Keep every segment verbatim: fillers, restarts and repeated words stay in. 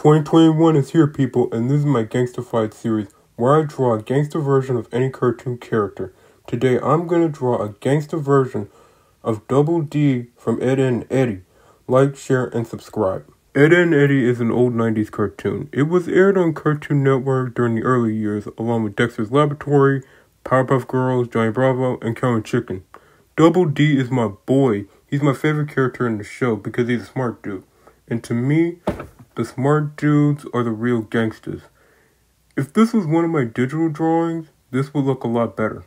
twenty twenty-one is here, people, and this is my Gangstafied series, where I draw a gangster version of any cartoon character. Today, I'm going to draw a gangster version of Double D from Eddy and Eddy. Like, share, and subscribe. Eddy and Eddy is an old nineties cartoon. It was aired on Cartoon Network during the early years, along with Dexter's Laboratory, Powerpuff Girls, Johnny Bravo, and Cow Chicken. Double D is my boy. He's my favorite character in the show because he's a smart dude. And to me, the smart dudes are the real gangsters. If this was one of my digital drawings, this would look a lot better.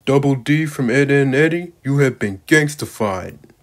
Double D from Ed and Eddy, you have been gangstafied.